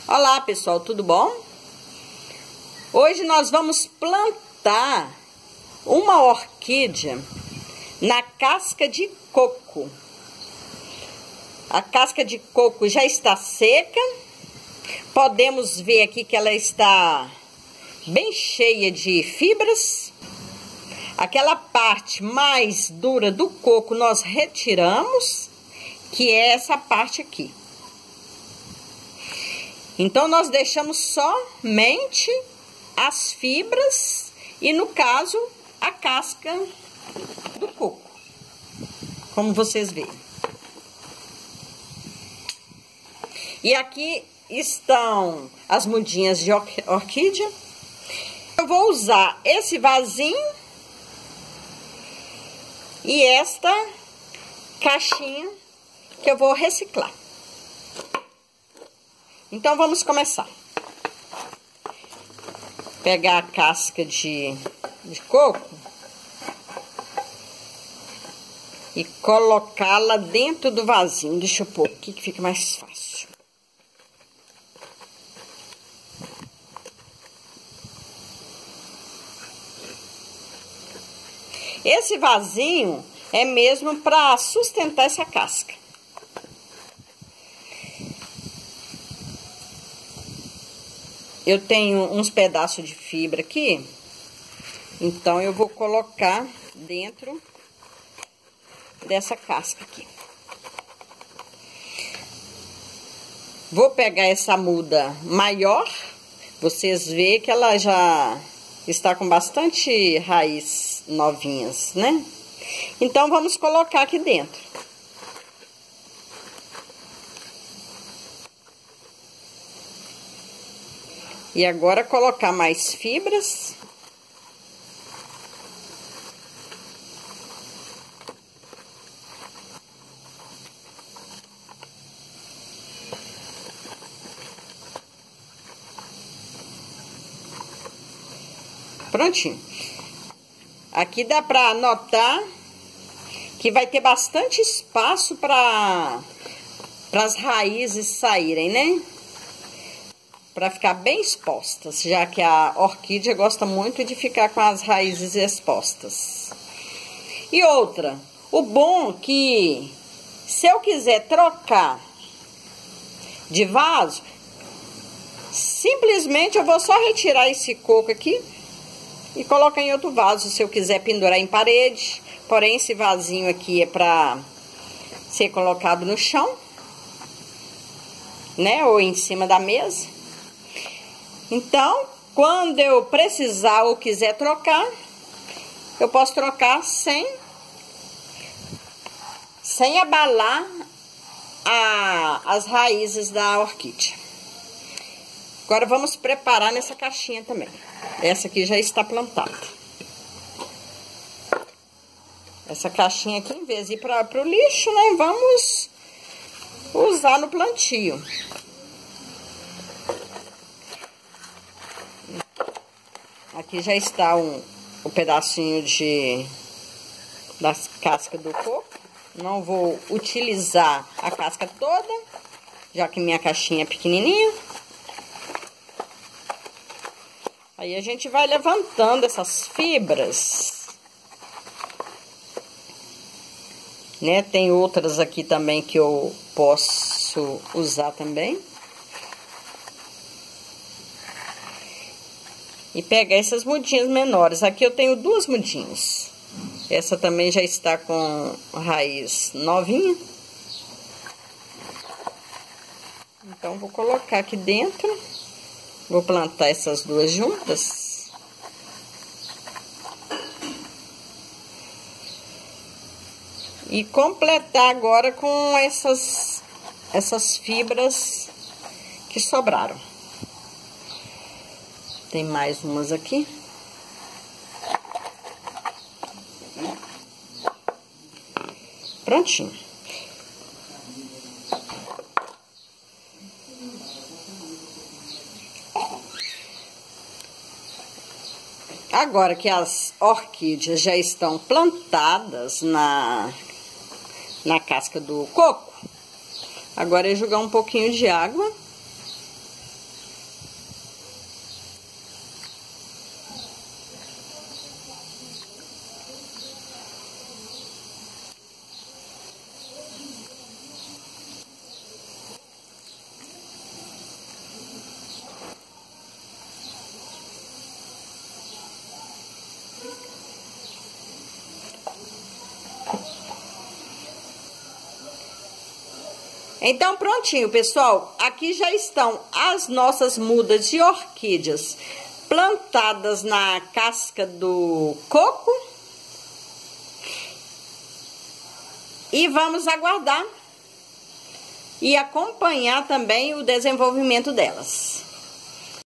Olá pessoal, tudo bom? Hoje nós vamos plantar uma orquídea na casca de coco. A casca de coco já está seca. Podemos ver aqui que ela está bem cheia de fibras. Aquela parte mais dura do coco nós retiramos, que é essa parte aqui. Então, nós deixamos somente as fibras e, no caso, a casca do coco, como vocês veem. E aqui estão as mudinhas de orquídea. Eu vou usar esse vasinho e esta caixinha que eu vou reciclar. Então, vamos começar. Pegar a casca de coco e colocá-la dentro do vasinho. Deixa eu pôr aqui que fica mais fácil. Esse vasinho é mesmo para sustentar essa casca. Eu tenho uns pedaços de fibra aqui, então eu vou colocar dentro dessa casca aqui. Vou pegar essa muda maior, vocês veem que ela já está com bastante raiz novinhas, né? Então, vamos colocar aqui dentro. E agora, colocar mais fibras. Prontinho. Aqui dá pra notar que vai ter bastante espaço para as raízes saírem, né? Para ficar bem expostas, já que a orquídea gosta muito de ficar com as raízes expostas. E outra, o bom que se eu quiser trocar de vaso, simplesmente eu vou só retirar esse coco aqui e colocar em outro vaso, se eu quiser pendurar em parede. Porém, esse vasinho aqui é para ser colocado no chão, né? Ou em cima da mesa. Então, quando eu precisar ou quiser trocar, eu posso trocar sem abalar as raízes da orquídea. Agora, vamos preparar nessa caixinha também. Essa aqui já está plantada. Essa caixinha aqui, em vez de ir para o lixo, né, vamos usar no plantio. Aqui já está o pedacinho da casca do coco. Não vou utilizar a casca toda, já que minha caixinha é pequenininha. Aí a gente vai levantando essas fibras, né? Tem outras aqui também que eu posso usar também. E pegar essas mudinhas menores. Aqui eu tenho duas mudinhas. Essa também já está com raiz novinha. Então, vou colocar aqui dentro. Vou plantar essas duas juntas. E completar agora com essas fibras que sobraram. Tem mais umas aqui. Prontinho. Agora que as orquídeas já estão plantadas na casca do coco, agora é jogar um pouquinho de água Então, prontinho, pessoal. Aqui já estão as nossas mudas de orquídeas plantadas na casca do coco. E vamos aguardar e acompanhar também o desenvolvimento delas.